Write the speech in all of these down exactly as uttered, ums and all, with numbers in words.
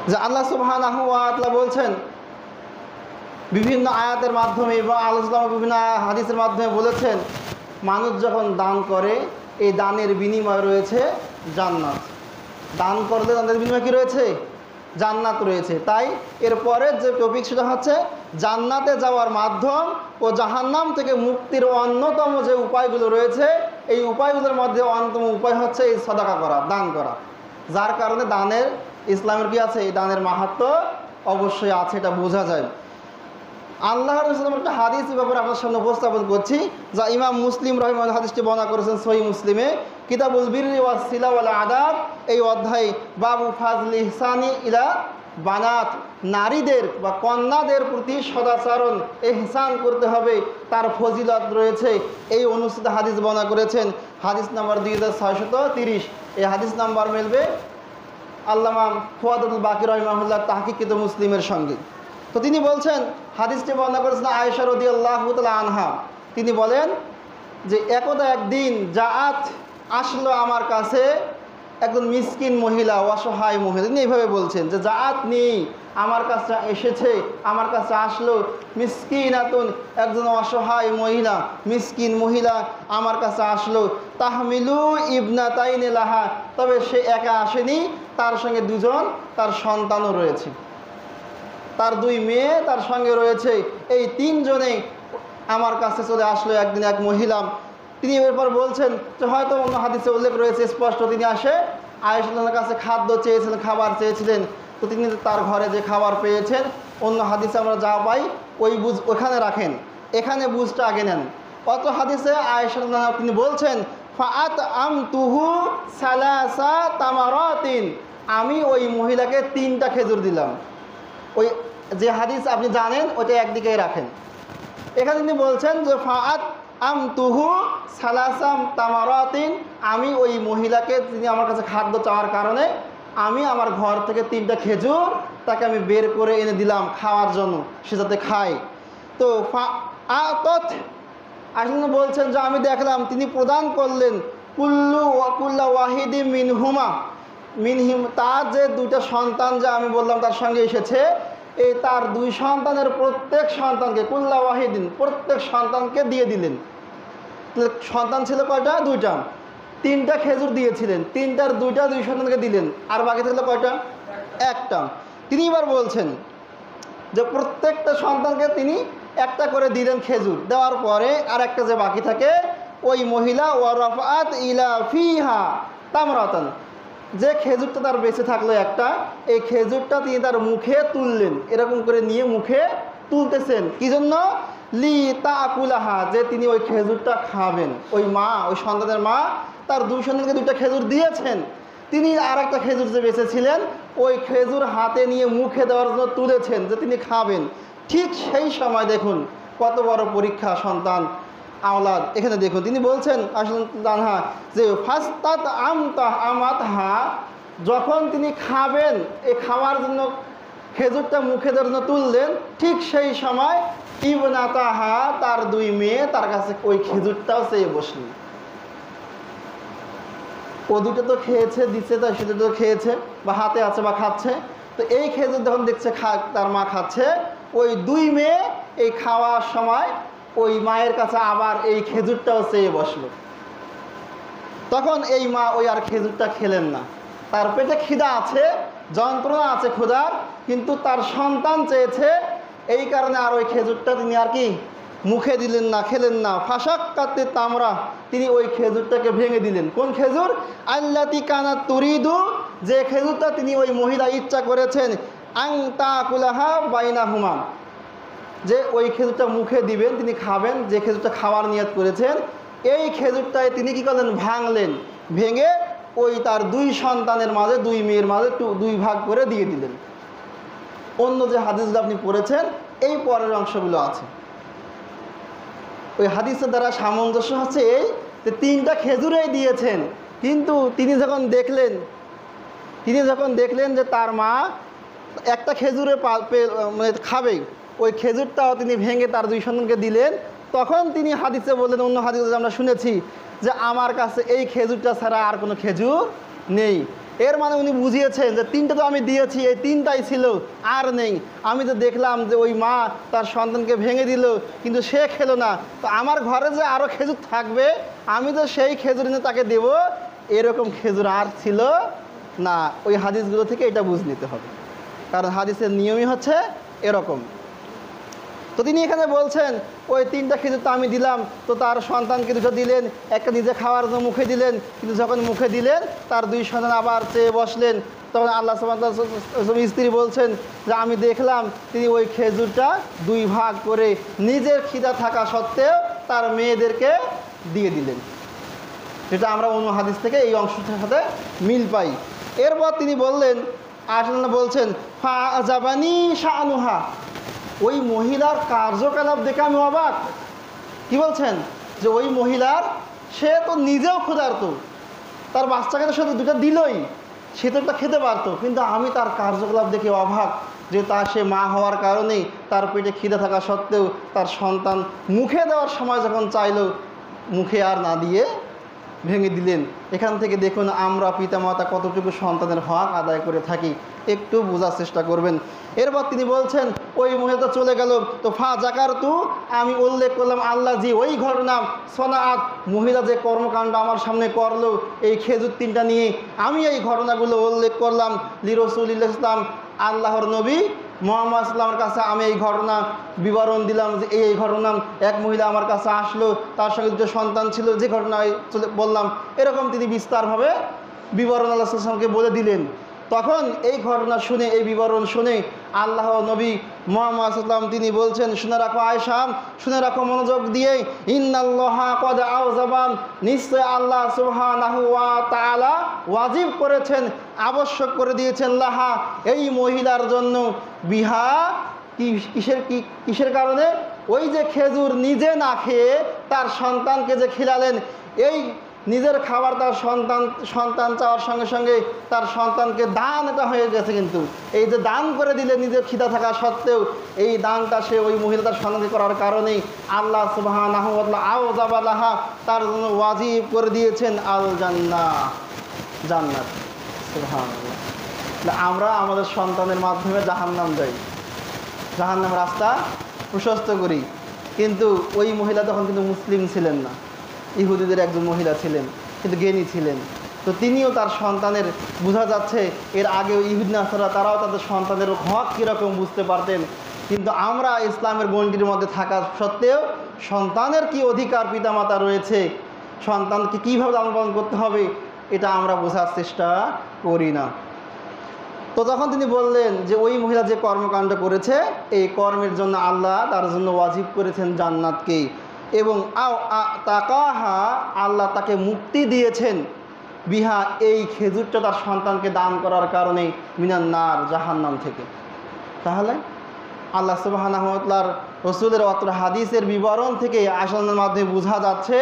যে আল্লাহ সুবহানাহু ওয়া তাআলা বলছেন বিভিন্ন আয়াতের মাধ্যমে এবং আলোচনা বিভিন্ন হাদিসের মাধ্যমে বলেছেন, মানুষ যখন দান করে এই দানের বিনিময় রয়েছে জান্নাত। দান করলে দানের বিনিময় কী রয়েছে? জান্নাত রয়েছে। তাই এরপরের যে টপিক সেটা হচ্ছে জান্নাতে যাওয়ার মাধ্যম ও জাহান্নাম থেকে মুক্তির অন্যতম যে উপায়গুলো রয়েছে, এই উপায়গুলোর মধ্যে অন্যতম উপায় হচ্ছে এই সাদাকা করা, দান করা। যার কারণে দানের ইসলামের কি আছে, এই দানের মাহাত্ম্য অবশ্যই আছে, এটা বোঝা যায়। আল্লাহ রাসূলের একটা হাদিস ব্যাপারে আপনার সামনে উপস্থাপন করছি, যা ইমাম মুসলিম রাহিমাহুল্লাহ হাদিসটি বর্ণনা করেছেন সহিহ মুসলিমে, কিতাবুল বিররি ওয়াস সিলা ওয়াল আদাব, এই অধ্যায় বাবু ফাজলি ইহসানি ইলা বানাত, নারীদের বা কন্যাদের প্রতি সদাচরণ ইহসান করতে হবে, তার ফজিলত রয়েছে, এই অনুষ্ঠিত হাদিস বর্ণনা করেছেন। হাদিস নাম্বার দুই হাজার ছয়শত তিরিশ। এই হাদিস নাম্বার মিলবে আল্লামা ফুয়াদুল বাকির রাহিমাহুল্লাহ তাহকিকৃত মুসলিমের সঙ্গে। তো তিনি বলছেন, হাদিসটি বর্ণনা করেছেন আয়েশা রাদিয়াল্লাহু তাআলা আনহা। তিনি বলেন যে একদা একদিন জাআত আসলো আমার কাছে একজন মিসকিন মহিলা, অসহায় মহিলা। তিনি এইভাবে বলছেন যে জাআত নেই, আমার কাছে এসেছে, আমার কাছে আসলো মিসকিনাতুন, একজন অসহায় মহিলা, মিসকিন মহিলা আমার কাছে আসলো। তাহমিলু ইবনাতাইনি লাহা, তবে সে একা আসেনি, তার সঙ্গে দুজন তার সন্তানও রয়েছে, তার দুই মেয়ে তার সঙ্গে রয়েছে। এই তিনজনে আমার কাছে চলে আসলো একদিন এক মহিলা। তিনি এরপর বলছেন যে হয়তো অন্য হাদিসে উল্লেখ রয়েছে স্পষ্ট, তিনি আসে আয়েশার কাছে খাদ্য চেয়েছিলেন, খাবার চেয়েছিলেন, তো তিনি তার ঘরে যে খাবার পেয়েছেন, অন্য হাদিসে আমরা যা পাই ওই বুঝ ওখানে রাখেন, এখানে বুঝটা আগে নেন। অত হাদিসে আয়েশা তিনি বলছেন ফাআত আম তুহু সালাসা তামারাতিন, আমি ওই মহিলাকে তিনটা খেজুর দিলাম। ওই যে হাদিস আপনি জানেন ওইটা একদিকেই রাখেন। এখানে তিনি বলছেন যে ফাআত আম তুহু সালাসাম তামারাতিন, আমি ওই মহিলাকে, তিনি আমার কাছে খাদ্য চাওয়ার কারণে আমি আমার ঘর থেকে তিনটা খেজুর তাকে আমি বের করে এনে দিলাম খাওয়ার জন্য, সে যাতে খায়। তো ফাআতত আসলে বলছেন যে আমি দেখলাম তিনি প্রদান করলেন কুল্লু ওয়াকুল্লা ওয়াহিদি মিনহুমা মিনহিম, তার যে দুইটা সন্তান যে আমি বললাম তার সঙ্গে এসেছে, এই তার দুই সন্তানের প্রত্যেক সন্তানকে কুল্লা ওয়াহিদিন, প্রত্যেক সন্তানকে দিয়ে দিলেন। সন্তান ছিল কয়টা? দুইটা। তিনটা খেজুর দিয়েছিলেন, তিনটার দুইটা দুই সন্তানকে দিলেন, আর বাকি থাকলে কয়টা? একটা। তিনি এবার বলছেন যে প্রত্যেকটা সন্তানকে তিনি একটা করে দিলেন খেজুর, দেওয়ার পরে আর একটা যে বাকি থাকে ওই মহিলা ওয়ারাফাত ইলা ফিহা তামরাতান, যে খেজুরটা তার বেঁচে থাকলো একটা, এই খেজুরটা তিনি তার মুখে তুললেন, এরকম করে নিয়ে মুখে তুলতেছেন। কি জন্য? লি তাকুলাহা, যে তিনি ওই খেজুরটা খাবেন। ওই মা, ওই সন্তানের মা তার দুই সন্তানকে দুইটা খেজুর দিয়েছেন, তিনি আর একটা খেজুর যে বেঁচেছিলেন ওই খেজুর হাতে নিয়ে মুখে দেওয়ার জন্য তুলেছেন যে তিনি খাবেন। ঠিক সেই সময় দেখুন কত বড় পরীক্ষা সন্তান আওলাদ। এখানে দেখুন তিনি বলছেন আসলে জানহা যে ফাস্তাত আমতা আমাত হা, যখন তিনি খাবেন, এই খাওয়ার জন্য খেজুরটা মুখে দেওয়ার জন্য তুললেন, ঠিক সেই সময় ইবনাতাহা, তার দুই মেয়ে তার কাছে ওই খেজুরটাও চেয়ে বসলেন। ও দুটো তো খেয়েছে, দিচ্ছে, তো সেটা তো খেয়েছে বা হাতে আছে বা খাচ্ছে, তো এই খেজুর যখন দেখছে খা তার মা খাচ্ছে, ওই দুই মেয়ে এই খাওয়ার সময় ওই মায়ের কাছে আবার এই খেজুরটাও চেয়ে বসলো। তখন এই মা ওই আর খেজুরটা খেলেন না, তার পেটে খিদা আছে, যন্ত্রণা আছে ক্ষুধার, কিন্তু তার সন্তান চেয়েছে, এই কারণে আর ওই খেজুরটা তিনি আর কি মুখে দিলেন না, খেলেন না। ফাশাক্কাতে তামরা, তিনি ওই খেজুরটাকে ভেঙে দিলেন। কোন খেজুর? আল্লাতি কানা তুরিদু, যে খেজুরটা তিনি ওই মহিলা ইচ্ছা করেছেন, আং তাকুলাহা বাইনাহুমা, যে ওই খেজুরটা মুখে দিবেন, তিনি খাবেন, যে খেজুরটা খাওয়ার নিয়ত করেছেন, এই খেজুরটায় তিনি কী করলেন? ভাঙলেন, ভেঙে ওই তার দুই সন্তানের মাঝে, দুই মেয়ের মাঝে দুই ভাগ করে দিয়ে দিলেন। অন্য যে হাদিসগুলো আপনি পড়েছেন এই পরের অংশগুলো আছে। ওই হাদিসের দ্বারা সামঞ্জস্য হচ্ছে এই যে তিনটা খেজুরেই দিয়েছেন, কিন্তু তিনি যখন দেখলেন তিনি যখন দেখলেন যে তার মা একটা খেজুরে মানে খাবে, ওই খেজুরটাও তিনি ভেঙে তার দুই সন্তানকে দিলেন, তখন তিনি হাদিসে বললেন, অন্য হাদিসে আমরা শুনেছি যে আমার কাছে এই খেজুরটা ছাড়া আর কোনো খেজুর নেই। এর মানে উনি বুঝিয়েছেন যে তিনটা তো আমি দিয়েছি, এই তিনটাই ছিল, আর নেই। আমি তো দেখলাম যে ওই মা তার সন্তানকে ভেঙে দিল, কিন্তু সে খেলো না, তো আমার ঘরে যে আরও খেজুর থাকবে, আমি তো সেই খেজুর নিয়ে তাকে দেব, এরকম খেজুর আর ছিল না। ওই হাদিসগুলো থেকে এটা বুঝ নিতে হবে, কারণ হাদিসের নিয়মই হচ্ছে এরকম। তো তিনি এখানে বলছেন ওই তিনটা খেজুর তো আমি দিলাম, তো তার সন্তানকে দুটো দিলেন, একটা নিজে খাওয়ার জন্য মুখে দিলেন, কিন্তু যখন মুখে দিলেন তার দুই সন্তান আবার চেয়ে বসলেন। তখন আল্লাহ সুবহানাহু ওয়া তাআলা স্ত্রী বলছেন যে আমি দেখলাম তিনি ওই খেজুরটা দুই ভাগ করে নিজের খিদা থাকা সত্ত্বেও তার মেয়েদেরকে দিয়ে দিলেন। যেটা আমরা অন্য হাদিস থেকে এই অংশটার সাথে মিল পাই। এরপর তিনি বললেন, আল্লাহ বলছেন ফা আজাবানি শাআনুহা, ওই মহিলার কার্যকলাপ দেখে আমি অবাক। কি বলছেন? যে ওই মহিলার, সে তো নিজেও ক্ষুধার্ত, তার বাচ্চাকে তো সে তো দুটো দিলই, সে তো একটা খেতে পারতো, কিন্তু আমি তার কার্যকলাপ দেখে অবাক যে তা সে মা হওয়ার কারণেই তার পেটে খিদে থাকা সত্ত্বেও তার সন্তান মুখে দেওয়ার সময় যখন চাইল, মুখে আর না দিয়ে ভেঙে দিলেন। এখান থেকে দেখুন আমরা পিতামাতা কতটুকু সন্তানের হক আদায় করে থাকি, একটু বোঝার চেষ্টা করবেন। এরপর তিনি বলছেন ওই মহিলা চলে গেল, তো ফা জাকার তু, আমি উল্লেখ করলাম আল্লাহ জি ওই ঘটনা সনাআত, মহিলা যে কর্মকাণ্ড আমার সামনে করলো এই খেজুর তিনটা নিয়ে, আমি এই ঘটনাগুলো উল্লেখ করলাম লি রাসূলিল্লাহ ইসলাম, আল্লাহর নবী মুহাম্মদ ইসলামের কাছে আমি এই ঘটনা বিবরণ দিলাম যে এই এই ঘটনা, এক মহিলা আমার কাছে আসলো, তার সঙ্গে দুটো সন্তান ছিল, যে ঘটনা বললাম, এরকম তিনি বিস্তারভাবে বিবরণ আল্লাহ সাল্লাল্লাহু আলাইহি ওয়াসাল্লামকে বলে দিলেন। তখন এই ঘটনা শুনে, এই বিবরণ শুনে আল্লাহ নবী মুহাম্মদ সাল্লাল্লাহু আলাইহি ওয়াসাল্লাম তিনি বলছেন, শুনে রাখো আয়েশা, শুনে রাখো মনোযোগ দিয়ে, ইন্নাল্লাহা ক্বাদ আওজাবান, নিশ্চয় আল্লাহ সুবহানাহু ওয়া তাআলা ওয়াজিব করেছেন, আবশ্যক করে দিয়েছেন, লাহা এই মহিলার জন্য, বিহা কি কিসের কি কিসের কারণে? ওই যে খেজুর নিজে না খেয়ে তার সন্তানকে যে খিলালেন, এই নিজের খাবার তার সন্তান সন্তান চাওয়ার সঙ্গে সঙ্গে তার সন্তানকে দান, এটা হয়ে গেছে। কিন্তু এই যে দান করে দিলে নিজের খিদা থাকা সত্ত্বেও, এই দানটা সে ওই মহিলা তার সন্তানকে করার কারণেই আল্লাহ সুবহানাহু ওয়া তাআলা আওজাবা লাহা, তার জন্য ওয়াজিব করে দিয়েছেন আল জান্নাহ, জান্নাত। সুবহানাল্লাহ। আমরা আমাদের সন্তানের মাধ্যমে জাহান্নাম যাই, জাহান্নামের রাস্তা প্রশস্ত করি, কিন্তু ওই মহিলা তখন কিন্তু মুসলিম ছিলেন না, ইহুদিদের একজন মহিলা ছিলেন, কিন্তু জ্ঞানী ছিলেন। তো তিনিও তার সন্তানের, বোঝা যাচ্ছে এর আগেও ইহুদি নাসারা তারাও তাদের সন্তানের হক কীরকম বুঝতে পারতেন, কিন্তু আমরা ইসলামের গণ্ডির মধ্যে থাকা সত্ত্বেও সন্তানের কি অধিকার পিতামাতা রয়েছে, সন্তানকে কীভাবে লালন পালন করতে হবে, এটা আমরা বোঝার চেষ্টা করি না। তো তখন তিনি বললেন যে ওই মহিলা যে কর্মকাণ্ড করেছে, এই কর্মের জন্য আল্লাহ তার জন্য ওয়াজিব করেছেন জান্নাতকে, এবং আও তাকাহা, আল্লাহ তাকে মুক্তি দিয়েছেন, বিহা এই খেজুরটা তার সন্তানকে দান করার কারণে, মিনান নার, জাহান্নাম থেকে। তাহলে আল্লাহ সুবহানাহু ওয়া তাআলার রাসূলের অত্র হাদিসের বিবরণ থেকে আয়াতের মাধ্যমে বোঝা যাচ্ছে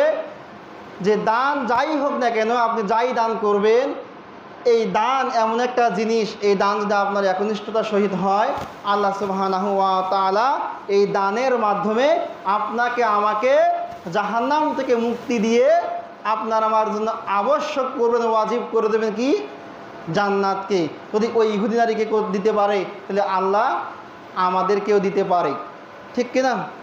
যে দান যাই হোক না কেন, আপনি যাই দান করবেন, এই দান এমন একটা জিনিস, এই দান যদি আপনার একনিষ্ঠতার সহিত হয়, আল্লাহ সুবহানাহু ওয়া তাআলা এই দানের মাধ্যমে আপনাকে আমাকে জাহান্নাম থেকে মুক্তি দিয়ে আপনার আমার জন্য আবশ্যক করবেন, ওয়াজিব করে দেবেন কি? জান্নাতকে। যদি ওই ইহুদি নারীকে দিতে পারে, তাহলে আল্লাহ আমাদেরকেও দিতে পারে, ঠিক কিনা?